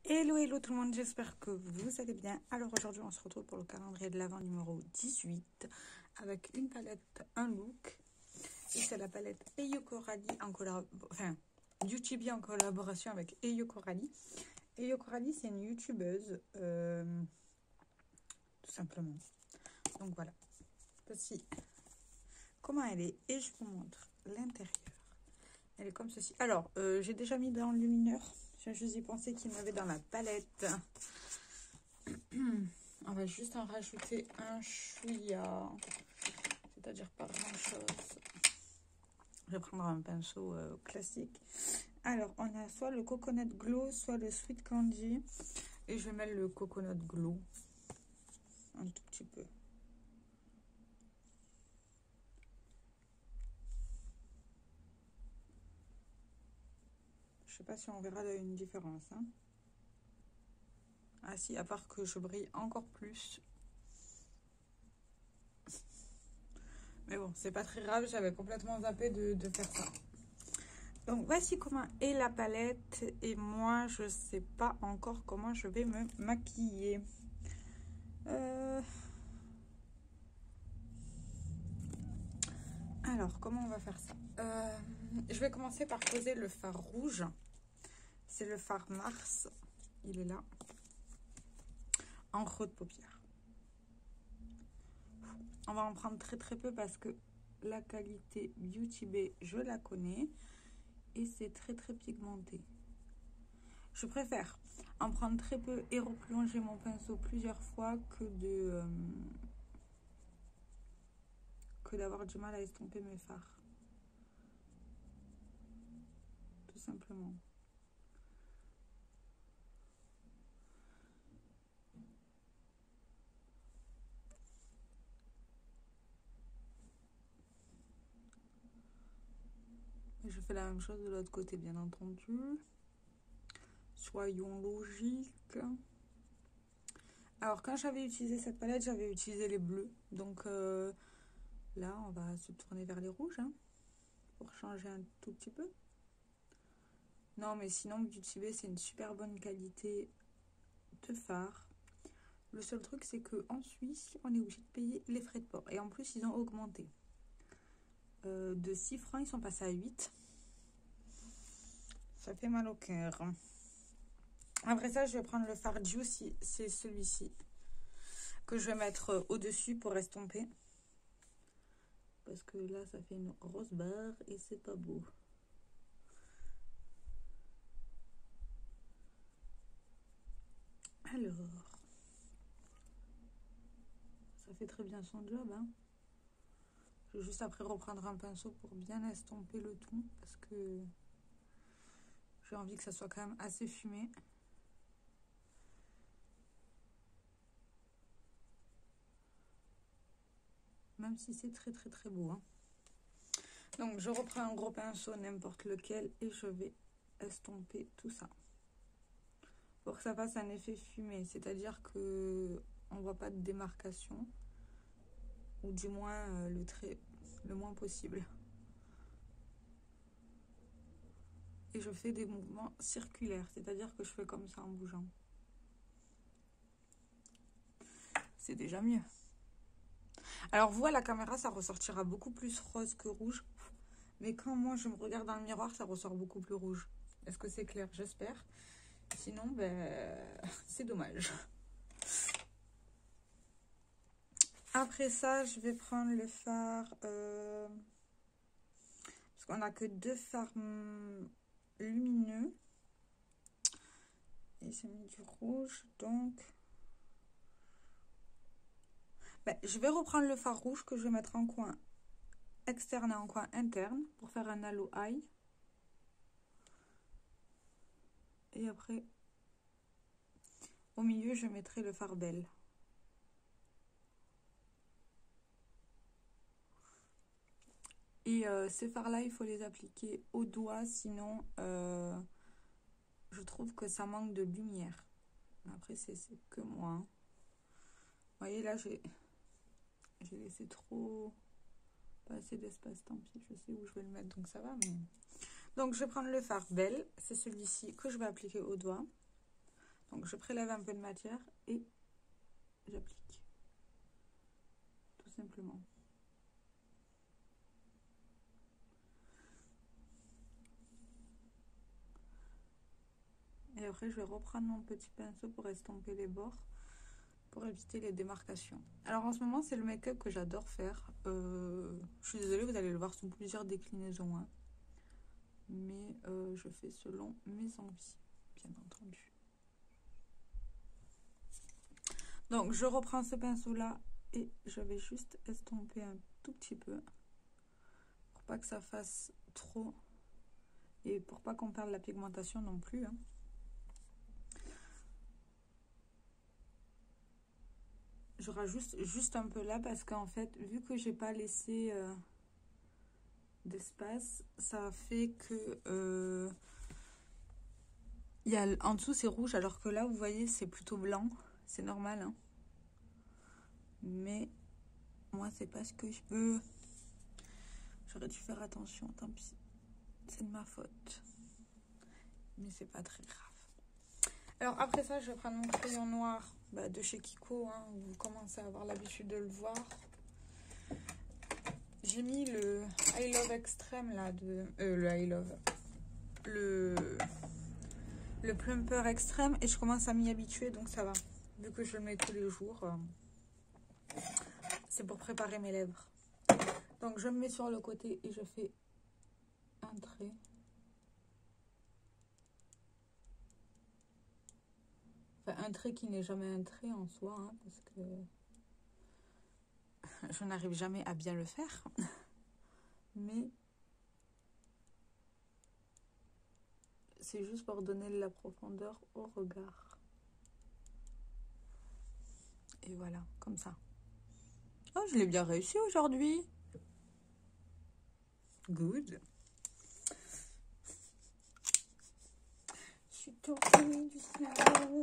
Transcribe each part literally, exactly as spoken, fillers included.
Hello, hello tout le monde, j'espère que vous allez bien. Alors aujourd'hui, on se retrouve pour le calendrier de l'Avent numéro dix-huit avec une palette, un look. Et c'est la palette Eyo Coralie en collaboration, enfin, Beauty en collaboration avec Eyo Coralie. Eyo Coralie, c'est une youtubeuse, euh, tout simplement. Donc voilà, voici comment elle est et je vous montre l'intérieur. Elle est comme ceci. Alors, euh, j'ai déjà mis dans le lumineur. Je juste y pensé qu'il y en avait dans la palette. On va juste en rajouter un chouïa, c'est-à-dire pas grand-chose. Je vais prendre un pinceau euh, classique. Alors, on a soit le Coconut Glow, soit le Sweet Candy. Et je vais mettre le Coconut Glow. Un tout petit peu. Je sais pas si on verra une différence. Hein. Ah si, à part que je brille encore plus. Mais bon, c'est pas très grave, j'avais complètement zappé de, de faire ça. Donc voici comment est la palette. Et moi, je sais pas encore comment je vais me maquiller. Euh... Alors, comment on va faire ça? euh, Je vais commencer par poser le fard rouge. C'est le fard Mars. Il est là. En creux de paupière. On va en prendre très très peu parce que la qualité Beauty Bay, je la connais. Et c'est très très pigmenté. Je préfère en prendre très peu et replonger mon pinceau plusieurs fois que de... Euh, que d'avoir du mal à estomper mes fards. Tout simplement. Et je fais la même chose de l'autre côté, bien entendu. Soyons logiques. Alors, quand j'avais utilisé cette palette, j'avais utilisé les bleus. Donc euh, là, on va se tourner vers les rouges. Hein, pour changer un tout petit peu. Non, mais sinon, Beauty Bay, c'est une super bonne qualité de fard. Le seul truc, c'est qu'en Suisse, on est obligé de payer les frais de port. Et en plus, ils ont augmenté. Euh, de six francs, ils sont passés à huit. Ça fait mal au cœur. Après ça, je vais prendre le fard Juicy. C'est celui-ci. Que je vais mettre au-dessus pour estomper. Parce que là, ça fait une grosse barre et c'est pas beau. Alors. Ça fait très bien son job, hein. Je vais juste après reprendre un pinceau pour bien estomper le tout. Parce que j'ai envie que ça soit quand même assez fumé. Même si c'est très très très beau. Hein. Donc je reprends un gros pinceau, n'importe lequel, et je vais estomper tout ça. Pour que ça fasse un effet fumé, c'est-à-dire que on voit pas de démarcation. Ou du moins euh, le trait le moins possible. Et je fais des mouvements circulaires, c'est-à-dire que je fais comme ça en bougeant. C'est déjà mieux. Alors vous, à la caméra, ça ressortira beaucoup plus rose que rouge. Mais quand moi, je me regarde dans le miroir, ça ressort beaucoup plus rouge. Est-ce que c'est clair? J'espère. Sinon, ben, c'est dommage. Après ça, je vais prendre le fard... Euh, parce qu'on n'a que deux fards lumineux. Et j'ai mis du rouge, donc... Ben, je vais reprendre le fard rouge que je vais mettre en coin externe et en coin interne pour faire un halo eye. Et après, au milieu, je mettrai le fard belle. Et euh, ces fards-là, il faut les appliquer au doigt, sinon euh, je trouve que ça manque de lumière. Après, c'est que moi. Hein. Vous voyez, là, j'ai laissé trop... Pas assez d'espace, tant pis, je sais où je vais le mettre, donc ça va. Mais... Donc, je vais prendre le fard belle, c'est celui-ci que je vais appliquer au doigt. Donc je prélève un peu de matière et j'applique. Tout simplement. Et après je vais reprendre mon petit pinceau pour estomper les bords, pour éviter les démarcations. Alors en ce moment c'est le make-up que j'adore faire. Euh, je suis désolée, vous allez le voir sous plusieurs déclinaisons. Hein. Mais euh, je fais selon mes envies, bien entendu. Donc je reprends ce pinceau là et je vais juste estomper un tout petit peu pour pas que ça fasse trop et pour pas qu'on perde la pigmentation non plus. Hein. Je rajoute juste un peu là parce qu'en fait vu que j'ai pas laissé euh, d'espace, ça fait que euh, il y a, en dessous c'est rouge alors que là vous voyez c'est plutôt blanc, c'est normal hein. Mais moi c'est pas ce que je veux, j'aurais dû faire attention, tant pis, c'est de ma faute, mais c'est pas très grave. Alors après ça je vais prendre mon crayon noir bah, de chez Kiko, hein, vous commencez à avoir l'habitude de le voir. J'ai mis le I Love Extreme là, de euh, le I Love, le le plumper extrême et je commence à m'y habituer donc ça va. Vu que je le mets tous les jours, euh, c'est pour préparer mes lèvres. Donc je me mets sur le côté et je fais un trait. Enfin un trait qui n'est jamais un trait en soi, hein, parce que je n'arrive jamais à bien le faire. Mais c'est juste pour donner de la profondeur au regard. Et voilà, comme ça. Oh, je l'ai bien réussi aujourd'hui. Good. Je suis tombée du ciel.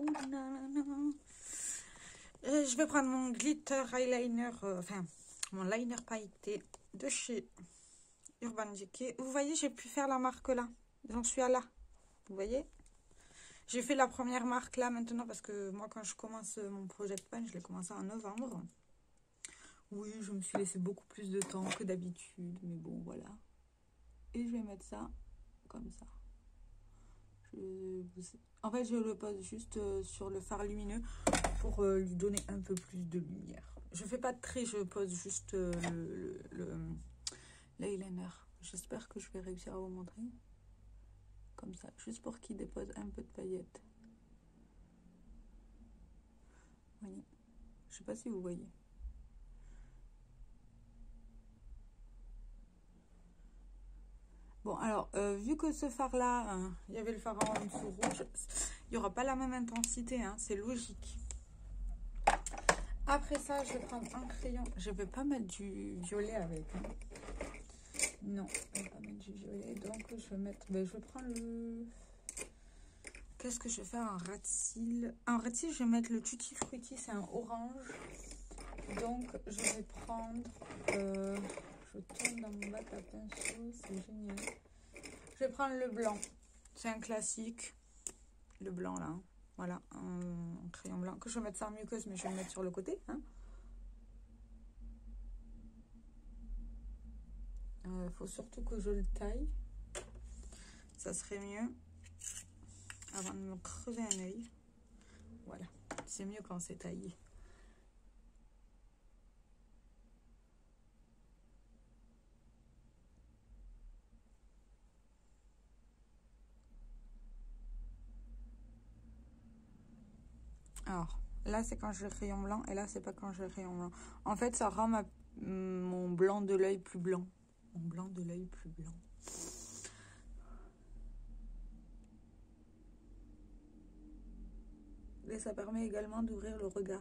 Je vais prendre mon glitter eyeliner, euh, enfin, mon liner pailleté de chez Urban Decay. Vous voyez, j'ai pu faire la marque là. J'en suis à là. Vous voyez? J'ai fait la première marque là maintenant parce que moi quand je commence mon Project Pan, je l'ai commencé en novembre. Oui, je me suis laissé beaucoup plus de temps que d'habitude, mais bon voilà. Et je vais mettre ça comme ça. Je... En fait, je le pose juste sur le fard lumineux pour lui donner un peu plus de lumière. Je fais pas de trait, je pose juste le, le, l'eyeliner. J'espère que je vais réussir à vous montrer. Comme ça, juste pour qu'il dépose un peu de paillettes. Vous voyez? Je sais pas si vous voyez. Bon, alors, euh, vu que ce fard-là, il hein, y avait le fard en dessous rouge, il n'y aura pas la même intensité, hein, c'est logique. Après ça, je vais prendre un crayon. Je ne vais pas mettre du violet avec. Hein. Non, je ne vais pas mettre du violet. Donc, je vais mettre... Ben, je prends le... Qu'est-ce que je vais faire? Un rat de cils. Un rat de cils, je vais mettre le Tutti Frutti. C'est un orange. Donc, je vais prendre... Euh, je tourne dans mon bac à pinceau. C'est génial. Je vais prendre le blanc. C'est un classique. Le blanc, là. Hein. Voilà, un, un crayon blanc. Que je vais mettre ça en muqueuse, mais je vais le mettre sur le côté. Il hein. euh, faut surtout que je le taille. Ça serait mieux. Avant de me crever un œil. Voilà, c'est mieux quand c'est taillé. Alors, là, c'est quand j'ai le crayon blanc et là, c'est pas quand j'ai le crayon blanc. En fait, ça rend ma, mon blanc de l'œil plus blanc. Mon blanc de l'œil plus blanc. Et ça permet également d'ouvrir le regard.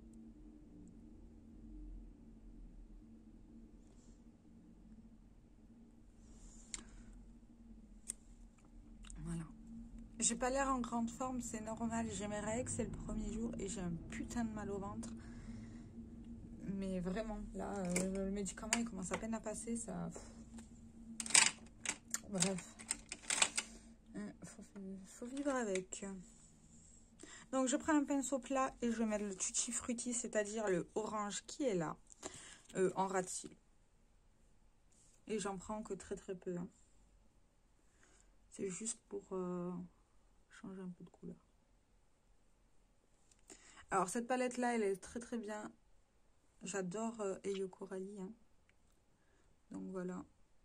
Voilà. J'ai pas l'air en grande forme, c'est normal. J'ai mes règles, c'est le premier jour et j'ai un putain de mal au ventre. Mais vraiment, là, euh, le médicament, il commence à peine à passer, ça... Bref. Il faut, faut vivre avec. Donc, je prends un pinceau plat et je vais mettre le Tutti Frutti, c'est-à-dire le orange qui est là, euh, en ras de cils. Et j'en prends que très très peu. Hein. C'est juste pour euh, changer un peu de couleur. Alors, cette palette-là, elle est très très bien. J'adore euh, Eyo Coralie. Hein. Donc, voilà.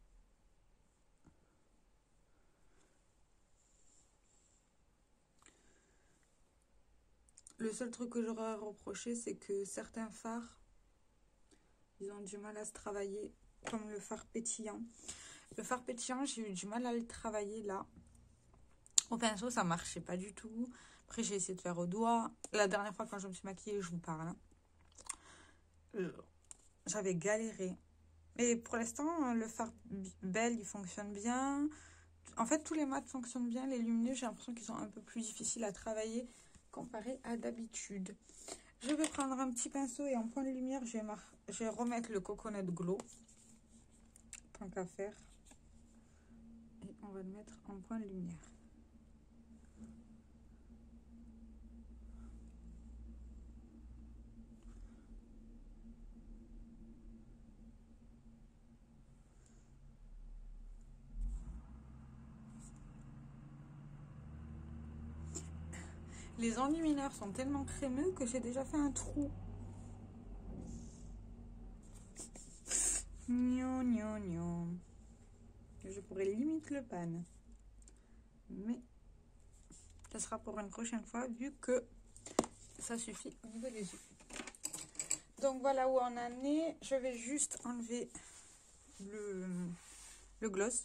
Le seul truc que j'aurais à reprocher, c'est que certains fards, ils ont du mal à se travailler, comme le fard pétillant. Le fard pétillant, j'ai eu du mal à le travailler là. Au pinceau, ça marchait pas du tout. Après, j'ai essayé de faire au doigt. La dernière fois, quand je me suis maquillée, je vous parle. Hein, euh, J'avais galéré. Et pour l'instant, le fard belle, il fonctionne bien. En fait, tous les mats fonctionnent bien. Les lumineux, j'ai l'impression qu'ils sont un peu plus difficiles à travailler comparé à d'habitude. Je vais prendre un petit pinceau et en point de lumière, je vais, je vais remettre le Coconut Glow. Tant qu'à faire. Et on va le mettre en point de lumière. Les enlumineurs sont tellement crémeux que j'ai déjà fait un trou. Gnon, gnon, gnon. Je pourrais limite le pan. Mais ça sera pour une prochaine fois vu que ça suffit au niveau des yeux. Donc voilà où on en est. Je vais juste enlever le, le gloss.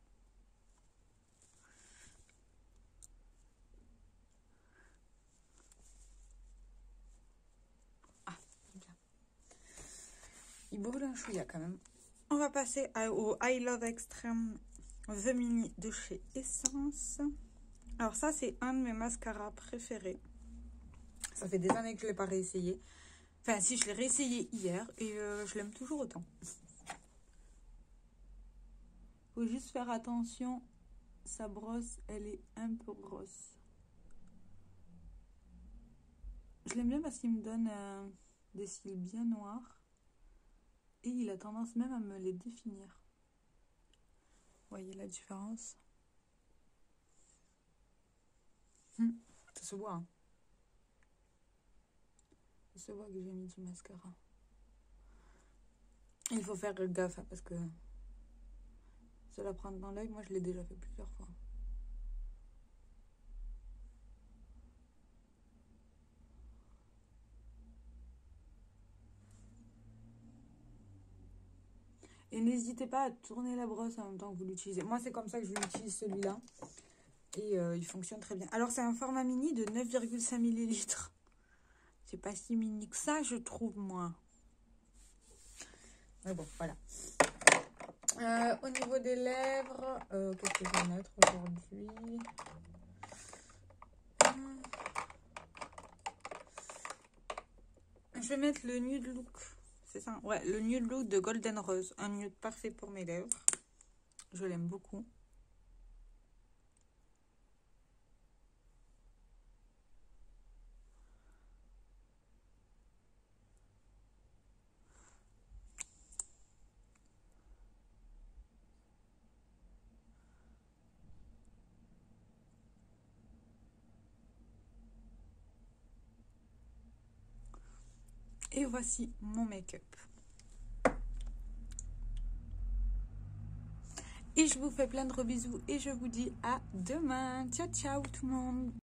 Ah, bien. Il brûle un chouïa quand même. On va passer à, au I Love Extreme The Mini de chez Essence. Alors ça, c'est un de mes mascaras préférés. Ça fait des années que je ne l'ai pas réessayé. Enfin, si, je l'ai réessayé hier et euh, je l'aime toujours autant. Faut juste faire attention. Sa brosse, elle est un peu grosse. Je l'aime bien parce qu'il me donne euh, des cils bien noirs. Et il a tendance même à me les définir. Vous voyez la différence? hum, Ça se voit. Hein. Ça se voit que j'ai mis du mascara. Il faut faire gaffe hein, parce que se la prendre dans l'œil, moi je l'ai déjà fait plusieurs fois. Et n'hésitez pas à tourner la brosse en même temps que vous l'utilisez. Moi, c'est comme ça que je l'utilise celui-là. Et euh, il fonctionne très bien. Alors, c'est un format mini de neuf virgule cinq millilitres. C'est pas si mini que ça, je trouve, moi. Mais bon, voilà. Euh, au niveau des lèvres, euh, qu'est-ce que je vais mettre aujourd'hui? hum. Je vais mettre le Nude Look. C'est ça? Ouais, le Nude Look de Golden Rose. Un nude parfait pour mes lèvres. Je l'aime beaucoup. Et voici mon make-up. Et je vous fais plein de gros bisous et je vous dis à demain. Ciao, ciao tout le monde.